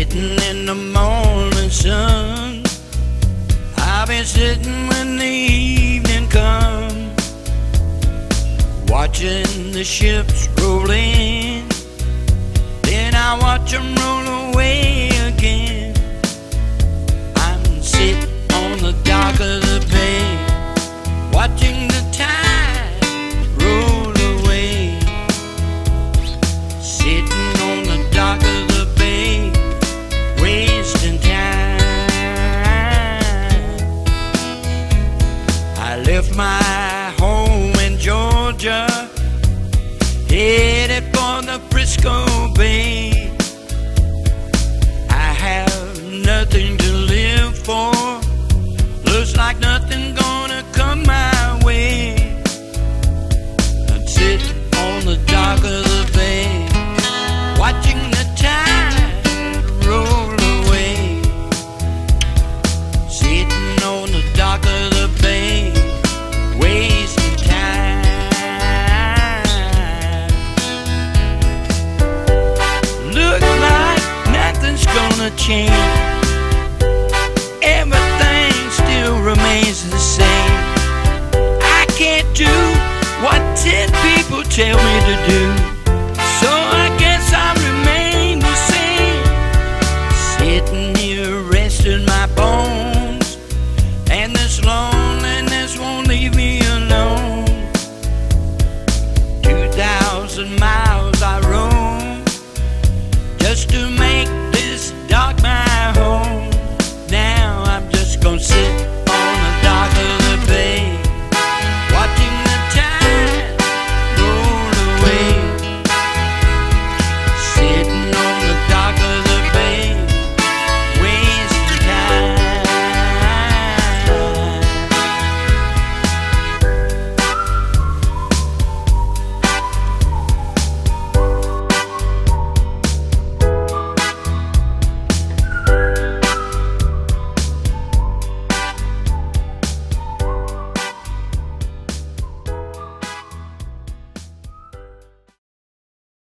sitting in the morning sun. I'll be sitting when the evening comes, watching the ships roll in. Then I watch them roll away again. I'm sitting on the dock of the bay, watching the tide roll away. Sitting on the dock of the bay, wasting time. I left my